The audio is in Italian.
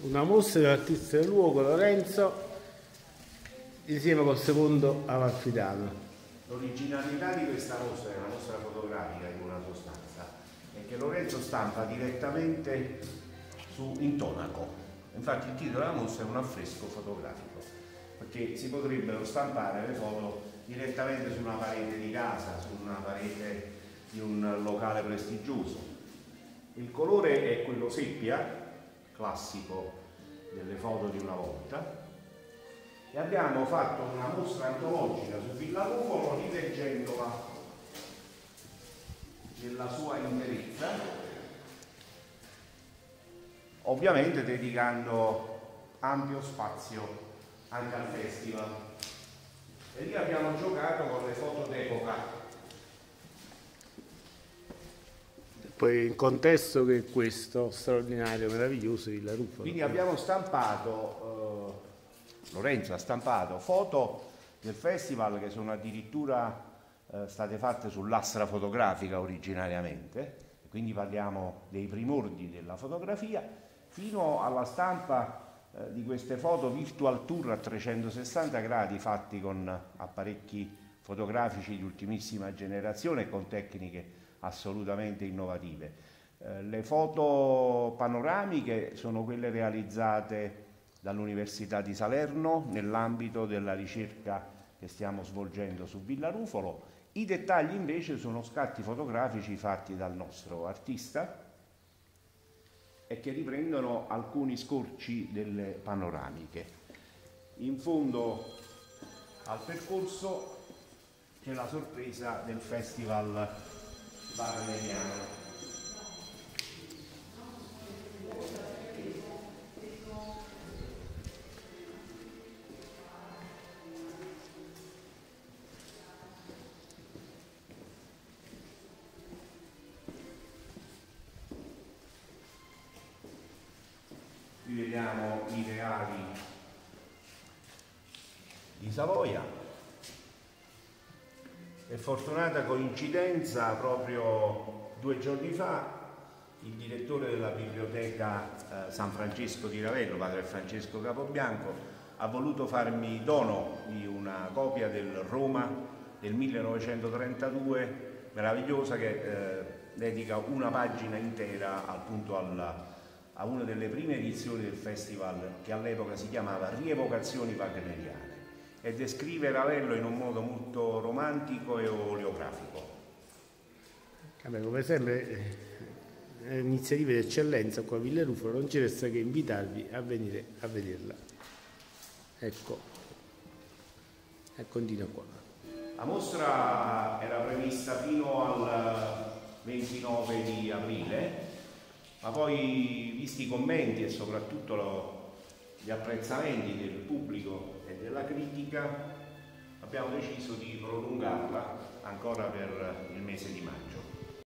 una mostra dell'artista del luogo Lorenzo insieme col secondo Amalfitano. L'originalità di questa mostra, è una mostra fotografica in una sostanza, è che Lorenzo stampa direttamente su intonaco. Infatti il titolo della mostra è un affresco fotografico, perché si potrebbero stampare le foto direttamente su una parete di casa, su una parete di un locale prestigioso. Il colore è quello seppia, classico delle foto di una volta, e abbiamo fatto una mostra antologica su Villa Rufolo rileggendola nella sua interezza, ovviamente dedicando ampio spazio anche al festival. E lì abbiamo giocato con le foto d'epoca. Poi il contesto che è questo straordinario, meraviglioso di Villa Rufolo. Quindi abbiamo stampato, Lorenzo ha stampato foto del festival che sono addirittura state fatte sull'astra fotografica originariamente, quindi parliamo dei primordi della fotografia, fino alla stampa di queste foto virtual tour a 360 gradi fatti con apparecchi fotografici di ultimissima generazione e con tecniche assolutamente innovative. Le foto panoramiche sono quelle realizzate dall'Università di Salerno nell'ambito della ricerca che stiamo svolgendo su Villa Rufolo. I dettagli invece sono scatti fotografici fatti dal nostro artista e che riprendono alcuni scorci delle panoramiche. In fondo al percorso c'è la sorpresa del Festival Wagneriano. Qui vediamo i reali di Savoia. E fortunata coincidenza, proprio 2 giorni fa il direttore della biblioteca San Francesco di Ravello, padre Francesco Capobianco, ha voluto farmi dono di una copia del Roma del 1932 meravigliosa, che dedica una pagina intera appunto a una delle prime edizioni del festival, che all'epoca si chiamava Rievocazioni Wagneriane, e descrive Ravello in un modo molto romantico e oleografico. Vabbè, come sempre iniziative d'eccellenza qua a Villa Rufolo, non ci resta che invitarvi a venire a vederla. Ecco, e continua qua. La mostra era prevista fino al 29 di aprile, ma poi, visti i commenti e soprattutto gli apprezzamenti del pubblico e della critica, abbiamo deciso di prolungarla ancora per il mese di maggio.